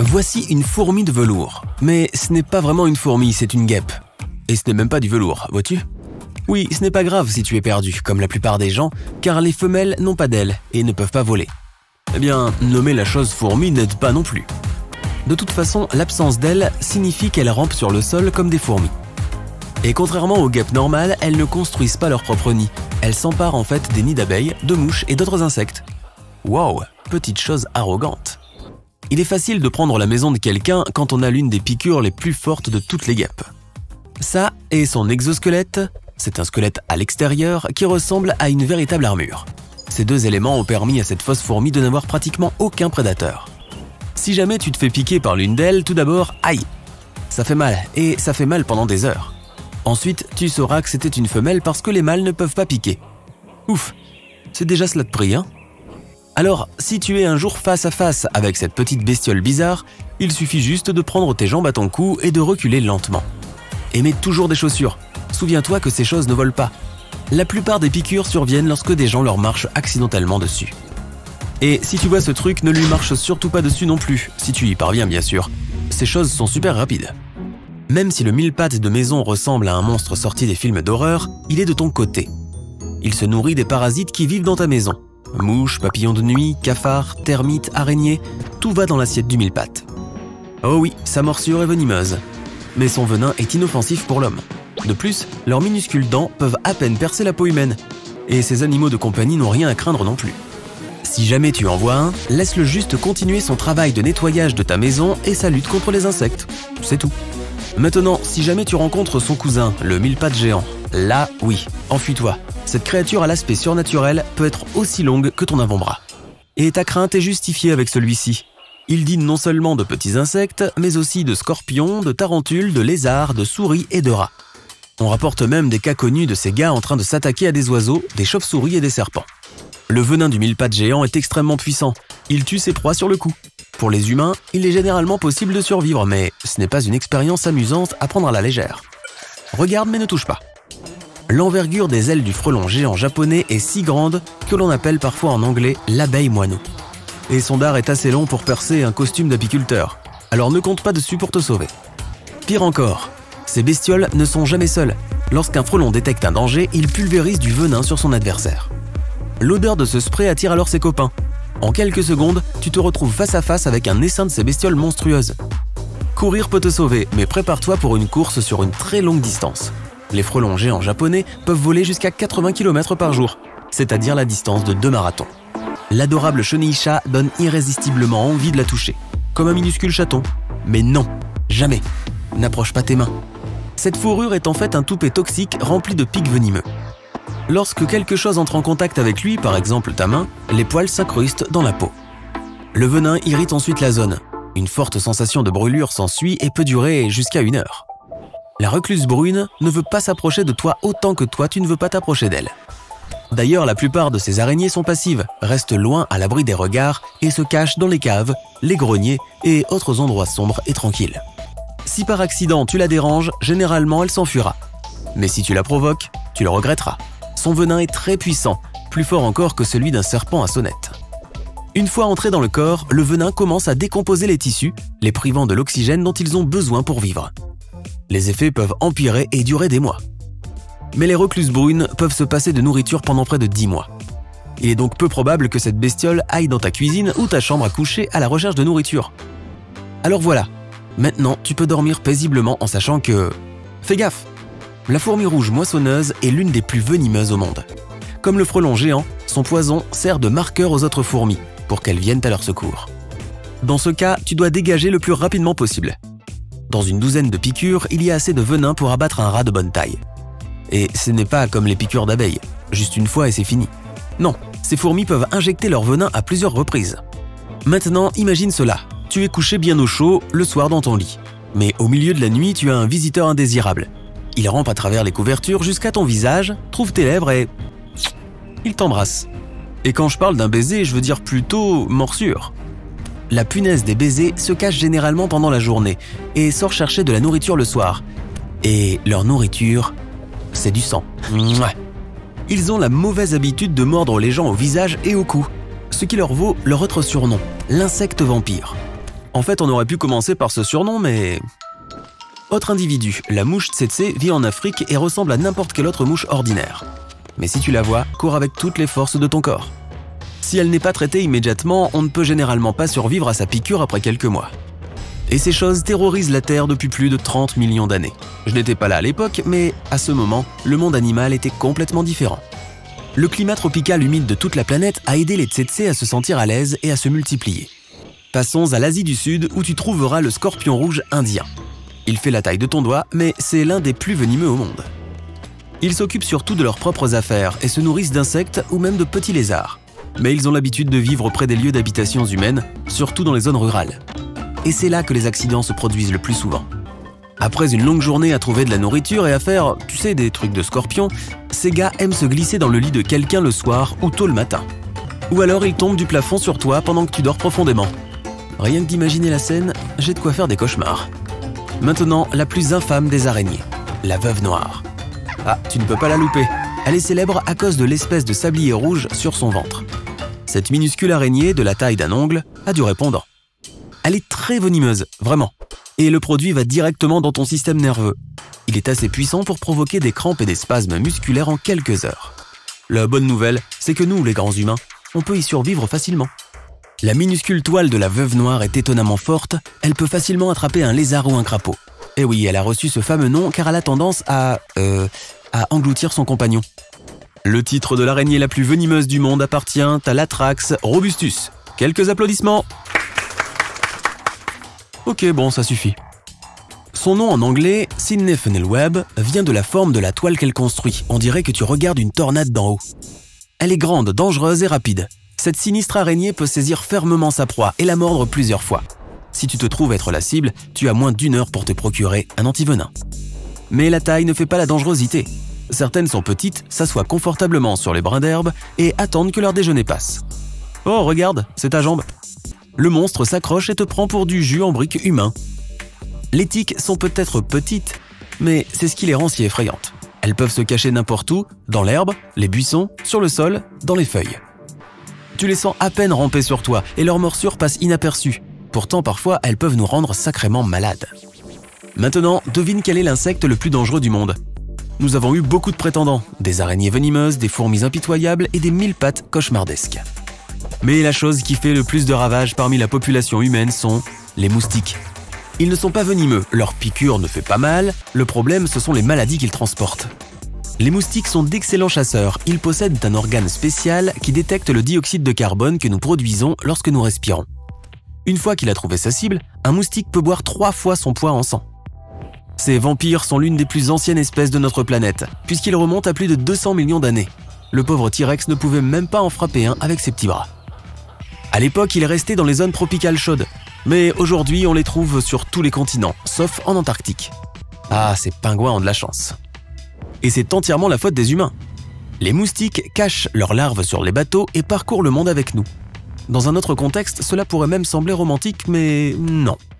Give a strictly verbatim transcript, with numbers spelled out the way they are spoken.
Voici une fourmi de velours. Mais ce n'est pas vraiment une fourmi, c'est une guêpe. Et ce n'est même pas du velours, vois-tu? Oui, ce n'est pas grave si tu es perdu, comme la plupart des gens, car les femelles n'ont pas d'ailes et ne peuvent pas voler. Eh bien, nommer la chose fourmi n'aide pas non plus. De toute façon, l'absence d'ailes signifie qu'elles rampent sur le sol comme des fourmis. Et contrairement aux guêpes normales, elles ne construisent pas leur propre nid. Elles s'emparent en fait des nids d'abeilles, de mouches et d'autres insectes. Wow, petite chose arrogante. Il est facile de prendre la maison de quelqu'un quand on a l'une des piqûres les plus fortes de toutes les guêpes. Ça et son exosquelette, c'est un squelette à l'extérieur qui ressemble à une véritable armure. Ces deux éléments ont permis à cette fausse fourmi de n'avoir pratiquement aucun prédateur. Si jamais tu te fais piquer par l'une d'elles, tout d'abord, aïe! Ça fait mal, et ça fait mal pendant des heures. Ensuite, tu sauras que c'était une femelle parce que les mâles ne peuvent pas piquer. Ouf, c'est déjà cela de prix, hein? Alors, si tu es un jour face à face avec cette petite bestiole bizarre, il suffit juste de prendre tes jambes à ton cou et de reculer lentement. Et mets toujours des chaussures. Souviens-toi que ces choses ne volent pas. La plupart des piqûres surviennent lorsque des gens leur marchent accidentellement dessus. Et si tu vois ce truc, ne lui marche surtout pas dessus non plus, si tu y parviens bien sûr. Ces choses sont super rapides. Même si le mille-pattes de maison ressemble à un monstre sorti des films d'horreur, il est de ton côté. Il se nourrit des parasites qui vivent dans ta maison. Mouches, papillons de nuit, cafards, termites, araignées, tout va dans l'assiette du mille-pattes. Oh oui, sa morsure est venimeuse. Mais son venin est inoffensif pour l'homme. De plus, leurs minuscules dents peuvent à peine percer la peau humaine. Et ces animaux de compagnie n'ont rien à craindre non plus. Si jamais tu en vois un, laisse-le juste continuer son travail de nettoyage de ta maison et sa lutte contre les insectes. C'est tout. Maintenant, si jamais tu rencontres son cousin, le mille-pattes géant, là, oui, enfuis-toi. Cette créature à l'aspect surnaturel peut être aussi longue que ton avant-bras. Et ta crainte est justifiée avec celui-ci. Il dîne non seulement de petits insectes, mais aussi de scorpions, de tarentules, de lézards, de souris et de rats. On rapporte même des cas connus de ces gars en train de s'attaquer à des oiseaux, des chauves-souris et des serpents. Le venin du mille-pattes géant est extrêmement puissant. Il tue ses proies sur le coup. Pour les humains, il est généralement possible de survivre, mais ce n'est pas une expérience amusante à prendre à la légère. Regarde mais ne touche pas. L'envergure des ailes du frelon géant japonais est si grande que l'on appelle parfois en anglais l'abeille moineau. Et son dard est assez long pour percer un costume d'apiculteur, alors ne compte pas dessus pour te sauver. Pire encore, ces bestioles ne sont jamais seules. Lorsqu'un frelon détecte un danger, il pulvérise du venin sur son adversaire. L'odeur de ce spray attire alors ses copains. En quelques secondes, tu te retrouves face à face avec un essaim de ces bestioles monstrueuses. Courir peut te sauver, mais prépare-toi pour une course sur une très longue distance. Les frelons géants japonais peuvent voler jusqu'à quatre-vingts kilomètres par jour, c'est-à-dire la distance de deux marathons. L'adorable chenille-chat donne irrésistiblement envie de la toucher, comme un minuscule chaton. Mais non, jamais, n'approche pas tes mains. Cette fourrure est en fait un toupet toxique rempli de pics venimeux. Lorsque quelque chose entre en contact avec lui, par exemple ta main, les poils s'incrustent dans la peau. Le venin irrite ensuite la zone. Une forte sensation de brûlure s'ensuit et peut durer jusqu'à une heure. La recluse brune ne veut pas s'approcher de toi autant que toi tu ne veux pas t'approcher d'elle. D'ailleurs, la plupart de ces araignées sont passives, restent loin à l'abri des regards et se cachent dans les caves, les greniers et autres endroits sombres et tranquilles. Si par accident tu la déranges, généralement elle s'enfuira. Mais si tu la provoques, tu le regretteras. Son venin est très puissant, plus fort encore que celui d'un serpent à sonnette. Une fois entré dans le corps, le venin commence à décomposer les tissus, les privant de l'oxygène dont ils ont besoin pour vivre. Les effets peuvent empirer et durer des mois. Mais les recluses brunes peuvent se passer de nourriture pendant près de dix mois. Il est donc peu probable que cette bestiole aille dans ta cuisine ou ta chambre à coucher à la recherche de nourriture. Alors voilà, maintenant tu peux dormir paisiblement en sachant que... Fais gaffe! La fourmi rouge moissonneuse est l'une des plus venimeuses au monde. Comme le frelon géant, son poison sert de marqueur aux autres fourmis pour qu'elles viennent à leur secours. Dans ce cas, tu dois dégager le plus rapidement possible. Dans une douzaine de piqûres, il y a assez de venin pour abattre un rat de bonne taille. Et ce n'est pas comme les piqûres d'abeilles, juste une fois et c'est fini. Non, ces fourmis peuvent injecter leur venin à plusieurs reprises. Maintenant, imagine cela. Tu es couché bien au chaud, le soir dans ton lit. Mais au milieu de la nuit, tu as un visiteur indésirable. Il rampe à travers les couvertures jusqu'à ton visage, trouve tes lèvres et... il t'embrasse. Et quand je parle d'un baiser, je veux dire plutôt morsure. La punaise des baisers se cache généralement pendant la journée et sort chercher de la nourriture le soir. Et leur nourriture, c'est du sang. Mouah. Ils ont la mauvaise habitude de mordre les gens au visage et au cou, ce qui leur vaut leur autre surnom, l'insecte vampire. En fait, on aurait pu commencer par ce surnom, mais... Autre individu, la mouche tsetse vit en Afrique et ressemble à n'importe quelle autre mouche ordinaire. Mais si tu la vois, cours avec toutes les forces de ton corps. Si elle n'est pas traitée immédiatement, on ne peut généralement pas survivre à sa piqûre après quelques mois. Et ces choses terrorisent la Terre depuis plus de trente millions d'années. Je n'étais pas là à l'époque, mais à ce moment, le monde animal était complètement différent. Le climat tropical humide de toute la planète a aidé les tsetse à se sentir à l'aise et à se multiplier. Passons à l'Asie du Sud où tu trouveras le scorpion rouge indien. Il fait la taille de ton doigt, mais c'est l'un des plus venimeux au monde. Ils s'occupent surtout de leurs propres affaires et se nourrissent d'insectes ou même de petits lézards. Mais ils ont l'habitude de vivre près des lieux d'habitation humaines, surtout dans les zones rurales. Et c'est là que les accidents se produisent le plus souvent. Après une longue journée à trouver de la nourriture et à faire, tu sais, des trucs de scorpion, ces gars aiment se glisser dans le lit de quelqu'un le soir ou tôt le matin. Ou alors ils tombent du plafond sur toi pendant que tu dors profondément. Rien que d'imaginer la scène, j'ai de quoi faire des cauchemars. Maintenant, la plus infâme des araignées, la veuve noire. Ah, tu ne peux pas la louper. Elle est célèbre à cause de l'espèce de sablier rouge sur son ventre. Cette minuscule araignée, de la taille d'un ongle, a du répondant. Elle est très venimeuse, vraiment. Et le produit va directement dans ton système nerveux. Il est assez puissant pour provoquer des crampes et des spasmes musculaires en quelques heures. La bonne nouvelle, c'est que nous, les grands humains, on peut y survivre facilement. La minuscule toile de la veuve noire est étonnamment forte, elle peut facilement attraper un lézard ou un crapaud. Et oui, elle a reçu ce fameux nom car elle a tendance à... Euh, à engloutir son compagnon. Le titre de l'araignée la plus venimeuse du monde appartient à l'Atrax robustus. Quelques applaudissements. Ok, bon, ça suffit. Son nom en anglais, Sydney Funnel Web, vient de la forme de la toile qu'elle construit. On dirait que tu regardes une tornade d'en haut. Elle est grande, dangereuse et rapide. Cette sinistre araignée peut saisir fermement sa proie et la mordre plusieurs fois. Si tu te trouves être la cible, tu as moins d'une heure pour te procurer un antivenin. Mais la taille ne fait pas la dangerosité. Certaines sont petites, s'assoient confortablement sur les brins d'herbe et attendent que leur déjeuner passe. Oh, regarde, c'est ta jambe. Le monstre s'accroche et te prend pour du jus en briques humain. Les tiques sont peut-être petites, mais c'est ce qui les rend si effrayantes. Elles peuvent se cacher n'importe où, dans l'herbe, les buissons, sur le sol, dans les feuilles. Tu les sens à peine ramper sur toi et leurs morsures passent inaperçues. Pourtant, parfois, elles peuvent nous rendre sacrément malades. Maintenant, devine quel est l'insecte le plus dangereux du monde. Nous avons eu beaucoup de prétendants, des araignées venimeuses, des fourmis impitoyables et des mille pattes cauchemardesques. Mais la chose qui fait le plus de ravages parmi la population humaine sont les moustiques. Ils ne sont pas venimeux, leur piqûre ne fait pas mal, le problème ce sont les maladies qu'ils transportent. Les moustiques sont d'excellents chasseurs, ils possèdent un organe spécial qui détecte le dioxyde de carbone que nous produisons lorsque nous respirons. Une fois qu'il a trouvé sa cible, un moustique peut boire trois fois son poids en sang. Ces vampires sont l'une des plus anciennes espèces de notre planète, puisqu'ils remontent à plus de deux cents millions d'années. Le pauvre T-Rex ne pouvait même pas en frapper un avec ses petits bras. À l'époque, il est resté dans les zones tropicales chaudes, mais aujourd'hui on les trouve sur tous les continents, sauf en Antarctique. Ah, ces pingouins ont de la chance. Et c'est entièrement la faute des humains. Les moustiques cachent leurs larves sur les bateaux et parcourent le monde avec nous. Dans un autre contexte, cela pourrait même sembler romantique, mais non.